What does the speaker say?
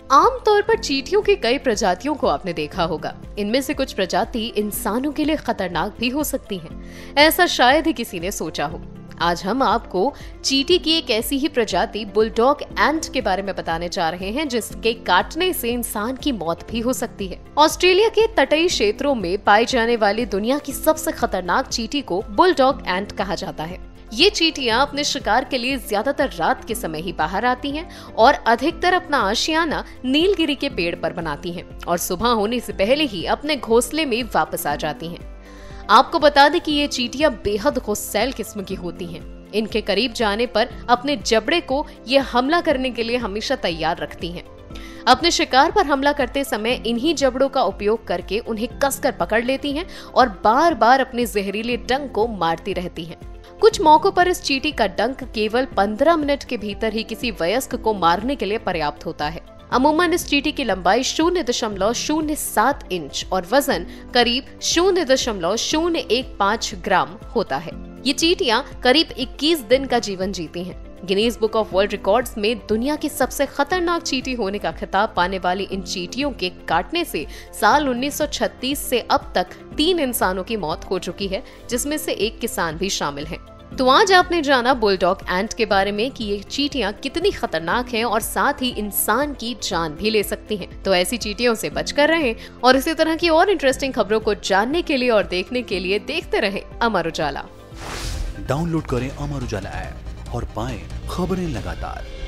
आमतौर पर चींटियों की कई प्रजातियों को आपने देखा होगा। इनमें से कुछ प्रजाति इंसानों के लिए खतरनाक भी हो सकती हैं। ऐसा शायद ही किसी ने सोचा हो। आज हम आपको चींटी की एक ऐसी ही प्रजाति बुलडॉग एंट के बारे में बताने जा रहे हैं जिसके काटने से इंसान की मौत भी हो सकती है। ऑस्ट्रेलिया के तटीय क्षेत्रों में पाई जाने वाली दुनिया की सबसे खतरनाक चींटी को बुलडॉग एंट कहा जाता है। ये चींटियां अपने शिकार के लिए ज्यादातर रात के समय ही बाहर आती हैं और अधिकतर अपना आशियाना नीलगिरी के पेड़ पर बनाती हैं और सुबह होने से पहले ही अपने घोंसले में वापस आ जाती हैं। आपको बता दें कि ये चींटियां बेहद गुस्सैल किस्म की होती हैं। इनके करीब जाने पर अपने जबड़े को ये हमला करने के लिए हमेशा तैयार रखती हैं। अपने शिकार पर हमला करते समय इन्हीं जबड़ों का उपयोग करके उन्हें कसकर पकड़ लेती हैं और बार बार अपने जहरीले डंक को मारती रहती हैं। कुछ मौकों पर इस चींटी का डंक केवल 15 मिनट के भीतर ही किसी वयस्क को मारने के लिए पर्याप्त होता है। अमूमन इस चींटी की लंबाई 0.07 इंच और वजन करीब 0.015 ग्राम होता है। ये चींटियां करीब 21 दिन का जीवन जीती हैं। Guinness book of world records में दुनिया की सबसे खतरनाक चींटी होने का खिताब पाने वाली इन चींटियों के काटने से साल 1936 से अब तक 3 इंसानों की मौत हो चुकी है, जिसमें से एक किसान भी शामिल है। तो आज आपने जाना बुलडॉग एंट के बारे में कि ये चींटियां कितनी खतरनाक हैं और साथ ही इंसान की जान भी ले सकती हैं। तो ऐसी चींटियों से बचकर रहें और इसी तरह की और इंटरेस्टिंग खबरों को जानने के लिए और देखने के लिए देखते रहें अमर उजाला। डाउनलोड करें अमर उजाला ऐप और पाएं खबरें लगातार।